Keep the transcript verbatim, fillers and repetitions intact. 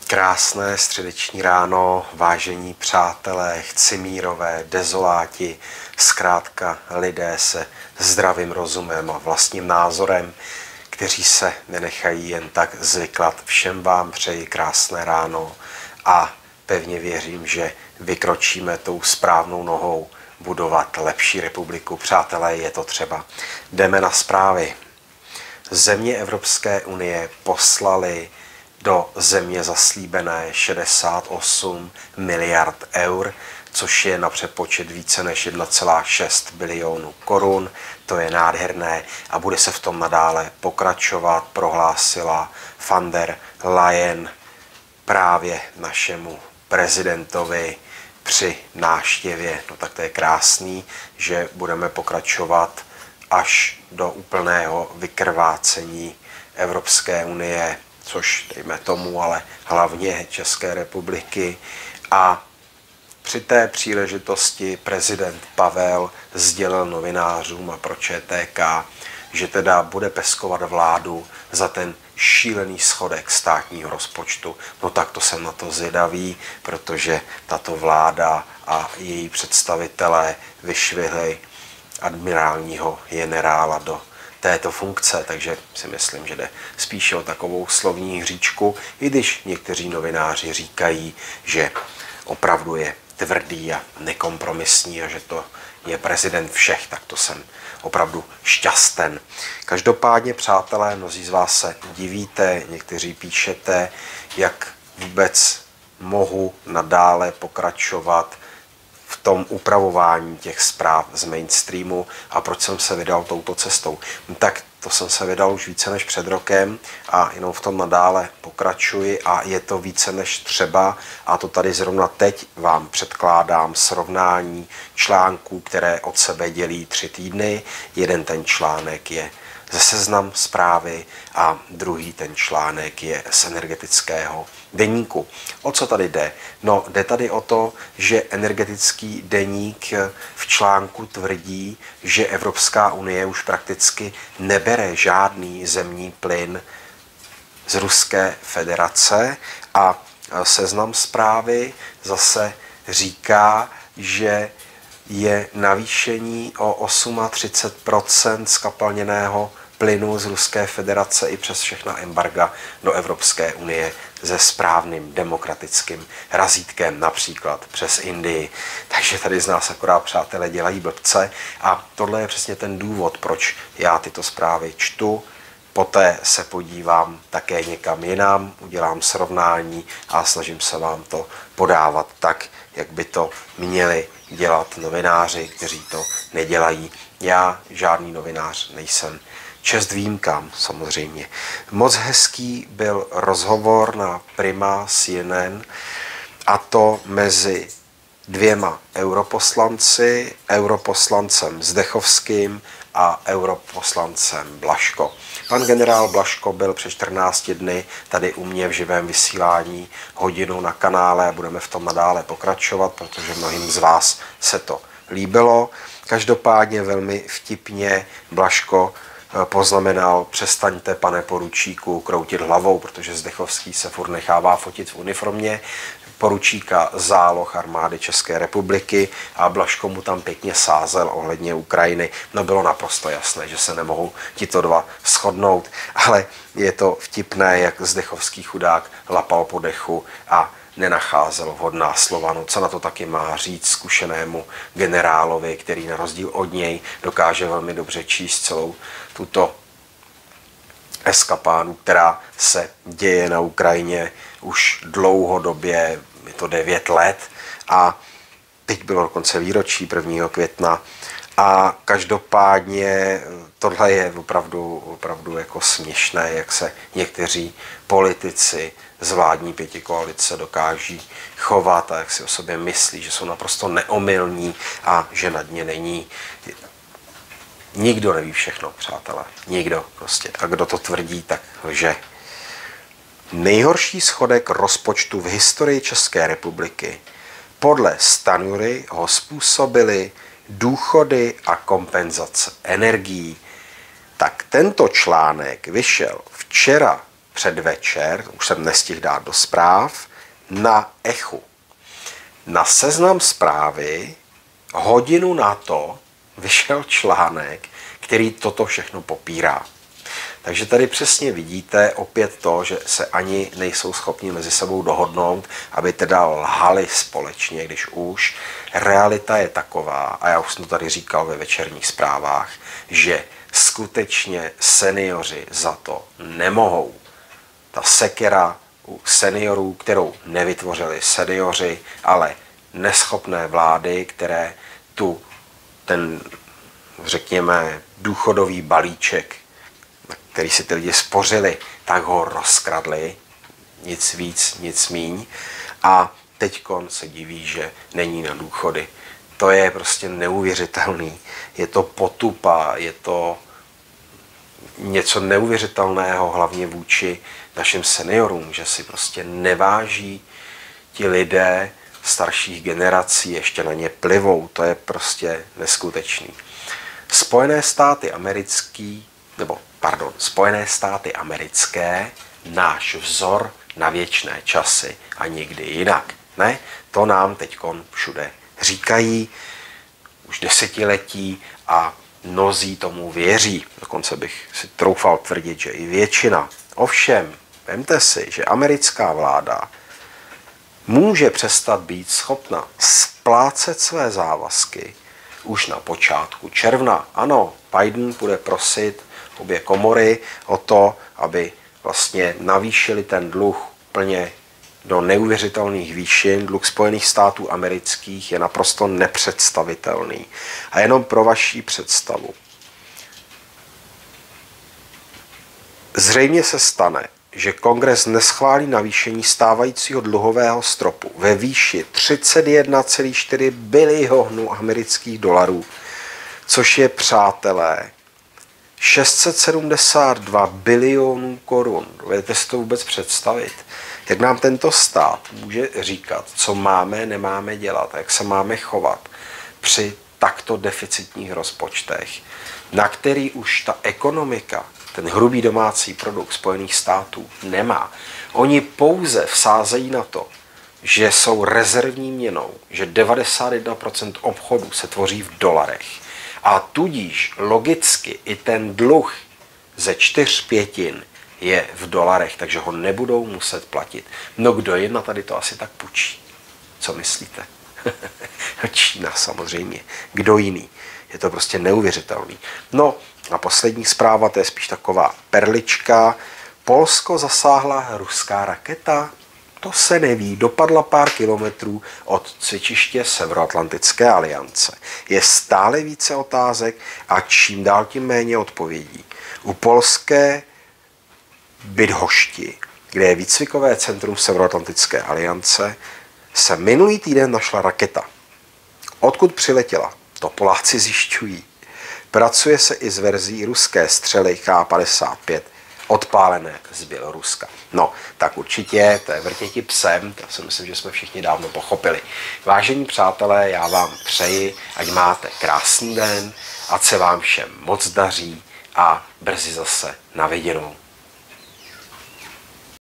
Krásné středeční ráno, vážení přátelé, chcimírové, dezoláti, zkrátka lidé se zdravým rozumem a vlastním názorem, kteří se nenechají jen tak zvyklat. Všem vám přeji krásné ráno a pevně věřím, že vykročíme tou správnou nohou budovat lepší republiku. Přátelé, je to třeba. Jdeme na zprávy. Země Evropské unie poslali do země zaslíbené šedesát osm miliard eur, což je na přepočet více než jedna celá šest bilionu korun. To je nádherné a bude se v tom nadále pokračovat, prohlásila von der Leyen právě našemu prezidentovi při návštěvě. No tak to je krásný, že budeme pokračovat až do úplného vykrvácení Evropské unie, což dejme tomu, ale hlavně České republiky. A při té příležitosti prezident Pavel sdělil novinářům a pro Č T K, že teda bude peskovat vládu za ten šílený schodek státního rozpočtu. No tak to jsem na to zvědavý, protože tato vláda a její představitelé vyšvihli admirálního generála do této funkce, takže si myslím, že jde spíše o takovou slovní hříčku, i když někteří novináři říkají, že opravdu je tvrdý a nekompromisní a že to je prezident všech, tak to jsem opravdu šťasten. Každopádně, přátelé, mnozí z vás se divíte, někteří píšete, jak vůbec mohu nadále pokračovat v tom upravování těch zpráv z mainstreamu a proč jsem se vydal touto cestou. Tak to jsem se vydal už více než před rokem a jenom v tom nadále pokračuji a je to více než třeba a to tady zrovna teď vám předkládám srovnání článků, které od sebe dělí tři týdny. Jeden ten článek je ze Seznam Zprávy a druhý ten článek je z Energetického deníku. O co tady jde? No, jde tady o to, že Energetický deník v článku tvrdí, že Evropská unie už prakticky nebere žádný zemní plyn z Ruské federace a Seznam Zprávy zase říká, že je navýšení o třicet osm procent zkapalněného plynu z Ruské federace i přes všechna embarga do Evropské unie se správným demokratickým razítkem, například přes Indii. Takže tady z nás akorát, přátelé, dělají blbce a tohle je přesně ten důvod, proč já tyto zprávy čtu. Poté se podívám také někam jinam, udělám srovnání a snažím se vám to podávat tak, jak by to měli dělat novináři, kteří to nedělají. Já žádný novinář nejsem. Čest výjimkám, samozřejmě. Moc hezký byl rozhovor na Prima C N N a to mezi dvěma europoslanci, europoslancem Zdechovským a europoslancem Blažko. Pan generál Blažko byl před čtrnácti dny tady u mě v živém vysílání hodinu na kanále a budeme v tom nadále pokračovat, protože mnohým z vás se to líbilo. Každopádně velmi vtipně Blažko poznamenal: přestaňte, pane poručíku, kroutit hlavou, protože Zdechovský se furt nechává fotit v uniformě poručíka záloh armády České republiky a Blažko mu tam pěkně sázel ohledně Ukrajiny. No, bylo naprosto jasné, že se nemohou tito dva shodnout, ale je to vtipné, jak Zdechovský chudák lapal po dechu a nenacházel vhodná slova. No, co na to taky má říct zkušenému generálovi, který na rozdíl od něj dokáže velmi dobře číst celou tuto eskapádu, která se děje na Ukrajině už dlouhodobě, je to devět let a teď bylo dokonce výročí prvního května a každopádně tohle je opravdu, opravdu jako směšné, jak se někteří politici z vládní pětikoalice dokáží chovat a jak si o sobě myslí, že jsou naprosto neomylní a že nad ně není. Nikdo neví všechno, přátelé. Nikdo prostě. A kdo to tvrdí, tak lže. Nejhorší schodek rozpočtu v historii České republiky. Podle Stanjury ho způsobily důchody a kompenzace energií. Tak tento článek vyšel včera předvečer, už jsem nestihl dát do zpráv, na Echu. Na Seznam Zprávy hodinu na to vyšel článek, který toto všechno popírá. Takže tady přesně vidíte opět to, že se ani nejsou schopni mezi sebou dohodnout, aby teda lhali společně, když už realita je taková, a já už jsem to tady říkal ve večerních zprávách, že skutečně seniori za to nemohou. Ta sekera u seniorů, kterou nevytvořili seniori, ale neschopné vlády, které tu ten, řekněme, důchodový balíček, na který si ty lidi spořili, tak ho rozkradli, nic víc, nic míň. A teďkon se diví, že není na důchody. To je prostě neuvěřitelný. Je to potupa, je to něco neuvěřitelného, hlavně vůči našim seniorům, že si prostě neváží ti lidé starších generací, ještě na ně plivou. To je prostě neskutečný. Spojené státy americký, nebo pardon, Spojené státy americké, náš vzor na věčné časy a nikdy jinak. Ne, to nám teďkon všude říkají už desetiletí a mnozí tomu věří. Dokonce bych si troufal tvrdit, že i většina. Ovšem, vemte si, že americká vláda může přestat být schopna splácet své závazky už na počátku června. Ano, Biden bude prosit obě komory o to, aby vlastně navýšili ten dluh plně do neuvěřitelných výšin. Dluh Spojených států amerických je naprosto nepředstavitelný. A jenom pro vaši představu. Zřejmě se stane, že Kongres neschválí navýšení stávajícího dluhového stropu ve výši třicet jedna celá čtyři bilionu amerických dolarů, což je, přátelé, šest set sedmdesát dva bilionů korun. Dovedete si to vůbec představit? Jak nám tento stát může říkat, co máme, nemáme dělat, jak se máme chovat při takto deficitních rozpočtech, na který už ta ekonomika, ten hrubý domácí produkt Spojených států nemá. Oni pouze vsázejí na to, že jsou rezervní měnou, že devadesát jedna procent obchodů se tvoří v dolarech. A tudíž logicky i ten dluh ze čtyř pětin je v dolarech, takže ho nebudou muset platit. No kdo jim na tady to asi tak půjčí? Co myslíte? Čína samozřejmě. Kdo jiný? Je to prostě neuvěřitelný. No a poslední zpráva, to je spíš taková perlička. Polsko zasáhla ruská raketa? To se neví. Dopadla pár kilometrů od cvičiště Severoatlantické aliance. Je stále více otázek a čím dál tím méně odpovědí. U polské Bydhošti, kde je výcvikové centrum Severoatlantické aliance, se minulý týden našla raketa. Odkud přiletěla? To Poláci zjišťují. Pracuje se i s verzí ruské střely K padesát pět, odpálené z Běloruska. No, tak určitě, to je vrtěti psem, to si myslím, že jsme všichni dávno pochopili. Vážení přátelé, já vám přeji, ať máte krásný den, ať se vám všem moc daří a brzy zase na viděnou.